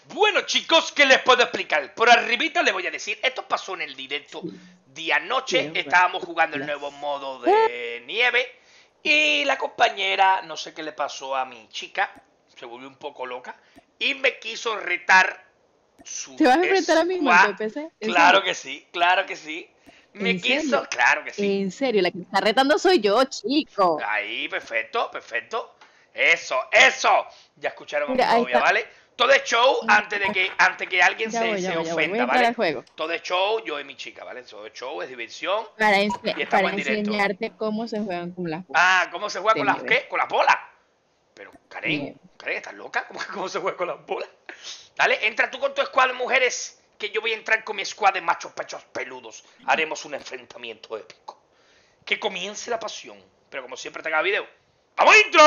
Bueno, chicos, ¿qué les puedo explicar? Por arribita les voy a decir, esto pasó en el directo de anoche, estábamos jugando el nuevo modo de nieve y la compañera, no sé qué le pasó a mi chica, se volvió un poco loca y me quiso retar su ¿Te vas a enfrentar a mí, Marco de squad. PC? Claro que sí, claro que sí. Me ¿En quiso, serio? claro que sí. En serio, la que me está retando soy yo, chico. Ahí, perfecto, perfecto. Eso. Ya escucharon a mi Mira, ahí novia, está. ¿vale? Todo es show antes de que alguien Ya voy, se ya voy. Voy a ofenda, entrar ¿vale? al juego. Todo es show, yo y mi chica, ¿vale? Todo es show, es diversión y Para estamos en directo. enseñarte cómo se juegan con las Ah, bolas ¿cómo se juega de con las nieve. qué? Con las bolas. Pero, Karen, Nieve. ¿estás loca? ¿Cómo se juega con las bolas? Dale, entra tú con tu squad de mujeres, que yo voy a entrar con mi squad de machos pechos peludos. Haremos un enfrentamiento épico. Que comience la pasión. Pero como siempre te haga video. ¡Vamos, intro!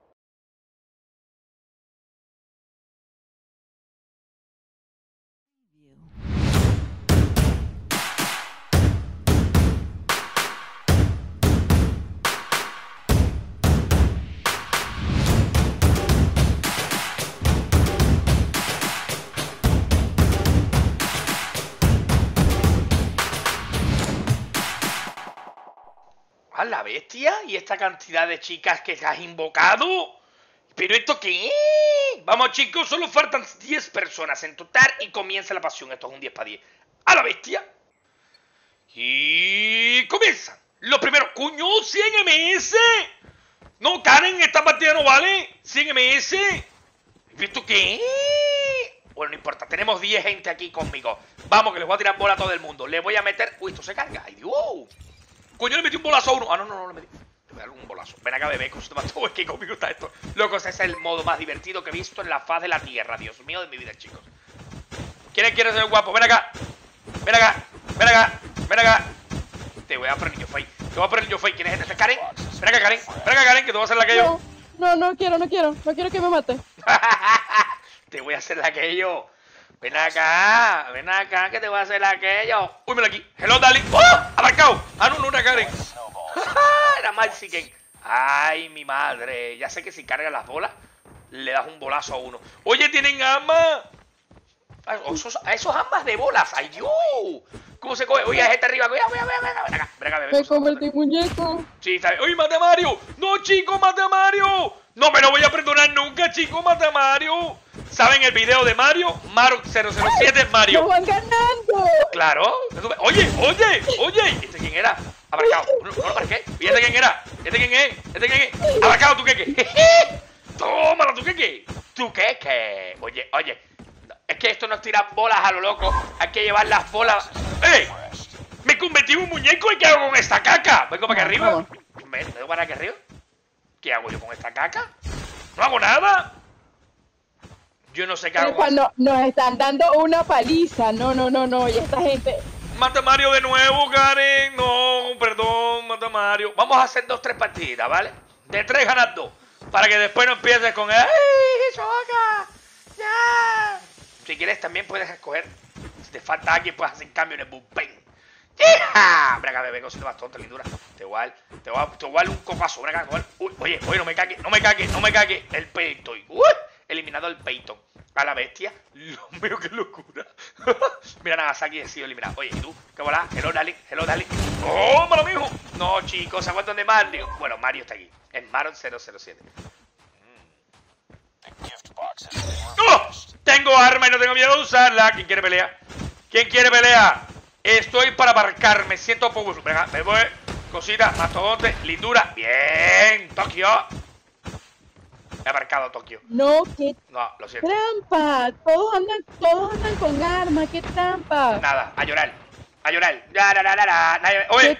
¡A la bestia! ¿Y esta cantidad de chicas que has invocado? ¿Pero esto qué es? Vamos, chicos, solo faltan 10 personas en total y comienza la pasión. Esto es un 10 para 10. ¡A la bestia! Y comienza. Lo primero, ¡coño! ¡100 MS! No, Karen, esta partida no vale. 100 MS. ¿Esto qué es? Bueno, no importa. Tenemos 10 gente aquí conmigo. Vamos, que les voy a tirar bola a todo el mundo. Le voy a meter... Uy, esto se carga. ¡Ay, Dios! Coño, le metí un bolazo a uno. Ah, no, le metí. Le voy a dar un bolazo. Ven acá, bebé, que se te mató. Es que conmigo está esto. Loco, ese es el modo más divertido que he visto en la faz de la tierra. Dios mío de mi vida, chicos. ¿Quién quiere ser guapo? Ven acá. Ven acá. Ven acá. Ven acá. Te voy a poner yo fake. Te voy a poner yo fake. ¿Quién es este? ¿Es Karen? Ven acá, Karen. Ven acá, Karen, que te voy a hacer la que yo. No quiero. No quiero que me mate. Te voy a hacer la que yo. Ven acá, que te voy a hacer aquello. Uy, mira aquí. Hello, darling. ¡Oh! ¡Ha marcado! Ah, no, una Karen. Era Mexican. Ay, mi madre. Ya sé que si cargas las bolas, le das un bolazo a uno. Oye, ¿tienen armas? A esos ambas de bolas. ¡Ay, Dios! ¿Cómo se coge? Oye, hay gente arriba. Ven acá, bebé. Me convertí muñeco. Sí, está bien. ¡Oye, mate a Mario! ¡No, chico, mate a Mario! No me lo voy a perdonar nunca, chico, mate a Mario. ¿Saben el video de Mario? Mario 007 Mario. ¡Nos van ganando! Claro. Oye. ¿Este quién era? Abarcado. No lo marqué. ¿Y este quién era? ¿Este quién es? Abarcado, tu queque. Tómalo, tu queque. Tu queque. Oye. Es que esto no es tirar bolas a lo loco. Hay que llevar las bolas. ¡Eh! Me convertí en un muñeco y ¿qué hago con esta caca? ¿Vengo para acá arriba? ¿Me vengo para acá arriba? ¿Qué hago yo con esta caca? ¡No hago nada! Yo no sé qué hago. Cuando nos están dando una paliza. No. Y esta gente... Mata a Mario de nuevo, Karen. No, perdón, mata a Mario. Vamos a hacer 2-3 partidas, ¿vale? De 3 ganas 2. Para que después no empieces con ¡ay, choca! ¡Ya! Si quieres también puedes escoger. Si te falta alguien, puedes hacer cambio en el bullpen. ¡Hija! Ven acá, bebé, cosita más tonta, lindura. Te voy a dar un copazo. Ven acá, uy, oye, no me cague el peito. Eliminado el peito. A la bestia. Dios mío, qué locura. Mira, Nagasaki ha sido eliminado. Oye, ¿y tú? ¿Qué volá? Hello, darling. ¡Oh, malo mijo! No, chicos, ¿se acuerdan de Mario? Bueno, Mario está aquí. Es Mario 007. ¡Oh! Tengo arma y no tengo miedo de usarla. ¿Quién quiere pelea? Estoy para abarcar. Me siento poco. Venga, me voy. Cosita, mastodonte, lindura. Bien, Tokio. He abarcado Tokio. No, qué No, lo siento. trampa. Todos andan con armas. Qué trampa. Nada, a llorar. Oye.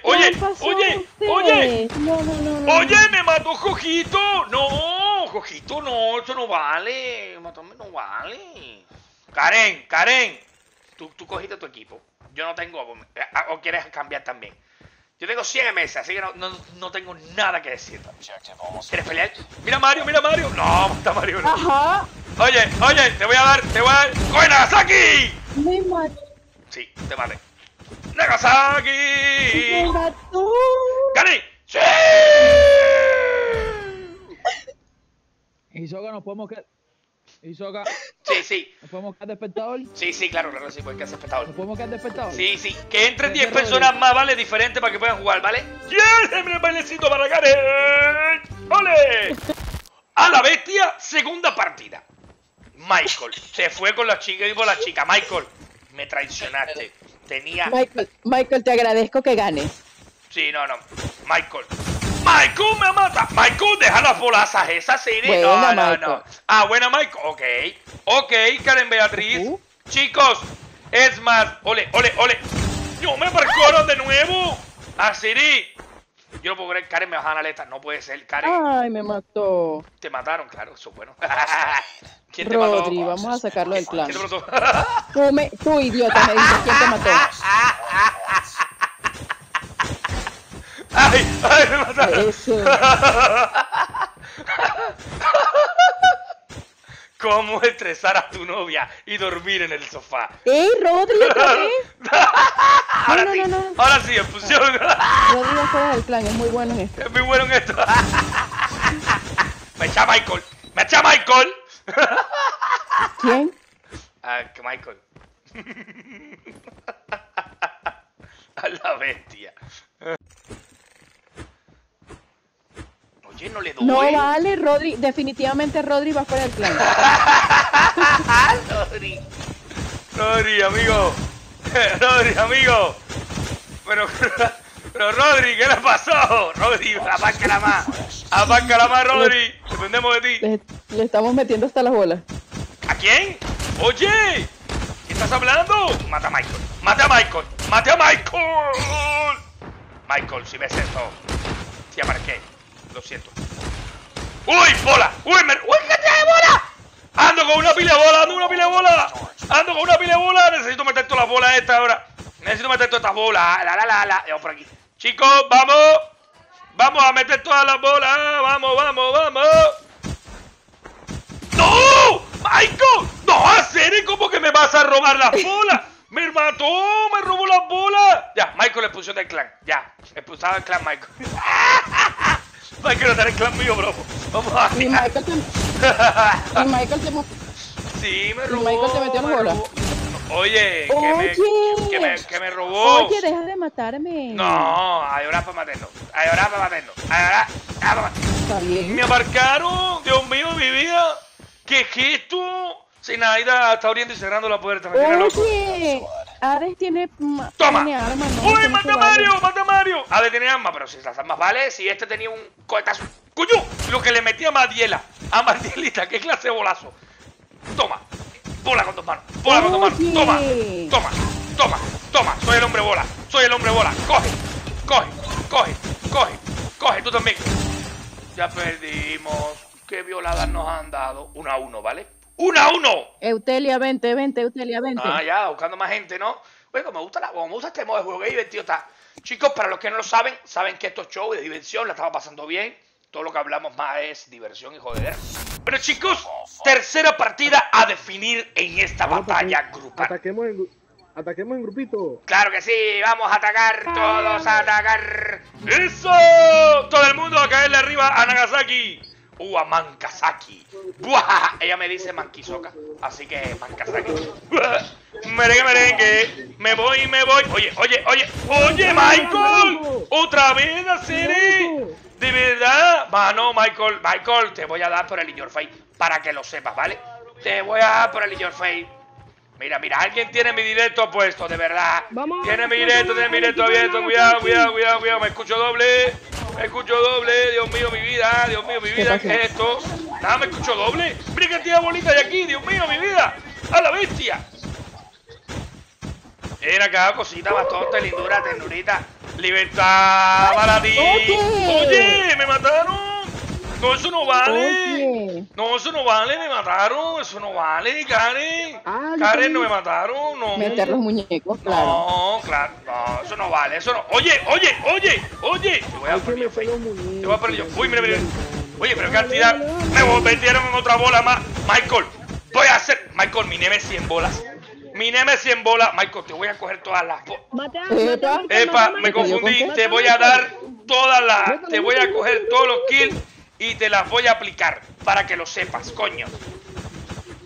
No. Oye, me mató Jojito. No, Jojito, no, eso no vale. Matarme no vale. Karen. Tú cogiste tu equipo. Yo no tengo. ¿O quieres cambiar también? Yo tengo 100 MS, así que no tengo nada que decir. ¿Quieres pelear? Mira Mario. No, mata Mario. No. Ajá. Oye, te voy a dar. ¡Coge Nagasaki! Me mató. Sí, te maté. ¡Nagasaki! Me mató. ¡Gané! ¡Sí! Y Soga nos podemos quedar. ¿Y Soca? Sí, sí. ¿Nos podemos quedar de espectador? Sí, claro, sí, porque hace espectador. ¿Nos podemos quedar de espectador? Sí. Que entren 10 Rodri. personas más, ¿vale? Diferentes para que puedan jugar, ¿vale? ¡Yes! ¡El bailecito para Karen! ¡Ole! A la bestia, segunda partida. Michael se fue con la chica y por la chica. Michael, me traicionaste. Tenía... Michael, te agradezco que ganes. Sí, no. Michael me mata. Michael, deja las bolazas esas, sí. Buena, No. Michael. Ah, buena, Michael. Ok, Karen Beatriz. Chicos, es más. Ole. No me marcaron de nuevo. A Siri. Yo no puedo creer, Karen me bajan la letra. No puede ser, Karen. Ay, me mató. Te mataron, claro, eso es bueno. ¿Quién te Rodri, mató? vamos a sacarlo del clan. ¿Quién te mató? Tú, idiota, me dices quién te mató. ¡Ay, me mataron! Eso. ¿Cómo estresar a tu novia y dormir en el sofá? ¡Ey, Rodri, otra vez! No. Ahora sí, expulsión. Rodri va fuera del clan, es muy bueno en esto. Es muy bueno en esto. Me echa Michael. ¿Quién? Ah, que Michael. A la bestia. Oye, no le doy. No vale, Rodri, definitivamente Rodri va fuera del clan. Rodri, amigo. Pero Rodri, ¿qué le pasó? Rodri, apácala más, Rodri. Dependemos de ti. Le estamos metiendo hasta las bolas. ¿A quién? Oye, ¿qué estás hablando? Mata a Michael. Michael, si ves esto, te amarqué. Lo siento. ¡Uy, bola! ¡Uy, qué tiene bola! ¡Ando con una pila de bola! Necesito meter todas las bolas estas ahora. Vamos por aquí. Chicos, vamos a meter todas las bolas. Vamos. ¡No! ¡Michael! ¡No, hacer! ¿Cómo que me vas a robar las bolas? ¡Me mató! ¡Me robó las bolas! Ya, Michael expulsión del clan. Ya, expulsado del clan Michael. Michael no está en el clan mío, bro. Vamos a ver. Y Michael te Sí, me robó. Michael te metió las bolas. Oye, que me robó. Oye, deja de matarme. No, hay horas para matarnos. Está bien. Me aparcaron. Dios mío, mi vida. ¿Qué es esto? Sinaida está abriendo y cerrando la puerta. Me tiene loco. Oye, Hades tiene Toma. tiene armas, ¿no? ¡Uy, Eso no mata se a vale. Mario! Hades tiene armas, pero si las armas vale, si este tenía un cohetazo. ¡Coño! Lo que le metí a Madiela. A Mardielita, ¿qué clase de bolazo? Toma. Bola con dos manos. Toma. Soy el hombre bola. Coge, tú también. Ya perdimos. Qué violadas nos han dado. 1-1, ¿vale? 1-1. Eutelia, vente, Eutelia, vente. Ah, ya, buscando más gente, ¿no? Oye, como me gusta este modo de juego, qué divertido está. Chicos, para los que no lo saben que estos shows de diversión la estamos pasando bien. Todo lo que hablamos más es diversión y joder. Pero chicos, tercera partida a definir en esta batalla grupal. Ataquemos en grupito. Claro que sí, vamos a atacar, todos a atacar. ¡Eso! Todo el mundo a caerle arriba a Nagasaki. A Mankazaki. ¡Buah! Ella me dice Mankisoka, así que Mankazaki. Merengue. Me voy. Oye, Michael. Otra vez, ¿a serio? ¿De verdad? No, Michael, te voy a dar por el In Your Face, para que lo sepas, ¿vale? Te voy a dar por el In Your Face. Mira, alguien tiene mi directo puesto, de verdad. Tiene mi directo abierto, cuidado. Me escucho doble. Dios mío, mi vida, ¿qué es esto? Nada, me escucho doble. Mira qué tía bonita de aquí, Dios mío, mi vida. A la bestia. Ven acá, cosita, bastante, lindura, ternurita. Libertad para ti. Oye, me mataron. No, eso no vale. Oye. No, eso no vale, me mataron. Eso no vale, Karen. Karen, no me mataron, no. Meter los muñecos, claro. No, claro, no, eso no vale, eso no. Oye. Te voy a poner yo fake. Te voy a poner yo. Uy, mira. Oye, pero cantidad. Me metieron en otra bola más. Michael, voy a hacer. Michael, mi neme 100 bolas. Michael, te voy a coger todas las bolas. Epa, me confundí. Te voy a dar todas las. Te voy a coger todos los kills y te las voy a aplicar para que lo sepas, coño.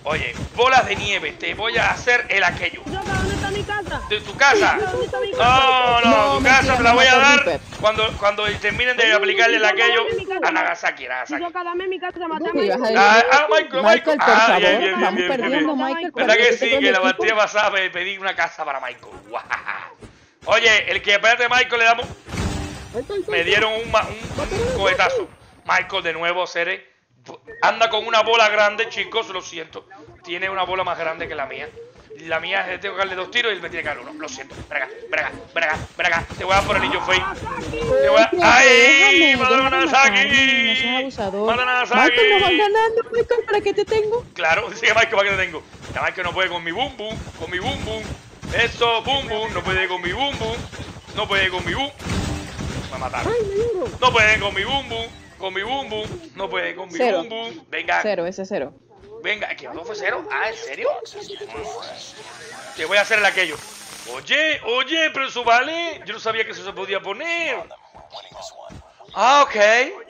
Oye, bolas de nieve, te voy a hacer el aquello. Choca, ¿dónde está mi casa? ¿De tu casa? ¿Dónde está mi casa? No, No, tu casa mentira, te la voy a no, dar Ripper. cuando terminen de aplicarle el aquello a Nagasaki, Nagasaki. Choca, dame mi casa, mátame. Sí, vas a decir, Michael. Michael, por Ah, favor, bien, bien, vamos bien, bien, perdiendo, bien. Michael. ¿Verdad que cuando sí? te toque Que la el equipo. partida pasada pedí una casa para Michael. Guau. Oye, el que espérate Michael le damos. Ahí está. Me dieron un cohetazo. Michael de nuevo, Cere. Anda con una bola grande, chicos, lo siento. Tiene una bola más grande que la mía. La mía es de tengo que darle 2 tiros y él me tiene que dar 1. Lo siento. Brega. Te voy a dar por el anillo fake. Te voy a. ¡Ay! ¡Mata a Nagasaki! No seas abusador. ¡Mata a Nagasaki! Michael, nos van ganando, Michael, ¿para qué te tengo? Claro, sí, Michael, ¿para qué te tengo? Ya Michael no puede con mi boom boom. Eso, boom boom. No puede con mi boom boom. No puede con mi boom. Me mataron. No puede con mi boom boom. No puede con mi Cero. boom boom. Venga. 0, ese 0. Venga, ¿qué no fue 0? Ah, ¿en serio? Te voy a hacer el aquello. Oye, pero eso vale. Yo no sabía que eso se podía poner. Ah, ok.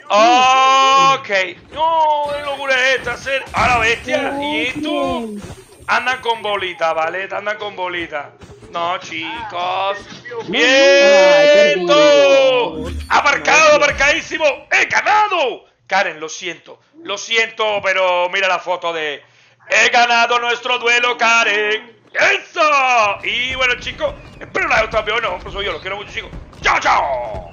No, qué locura es esta hacer. Ah, la bestia. ¿Y esto? Andan con bolita, ¿vale? Andan con bolita. No, chicos. ¡Bien! Aparcadísimo. ¡He ganado! Karen, lo siento, pero mira la foto de... ¡He ganado nuestro duelo, Karen! ¡Eso! Y bueno, chicos, espero la haya gustado. No, pues soy yo, los quiero mucho, chicos. ¡Chao, chao!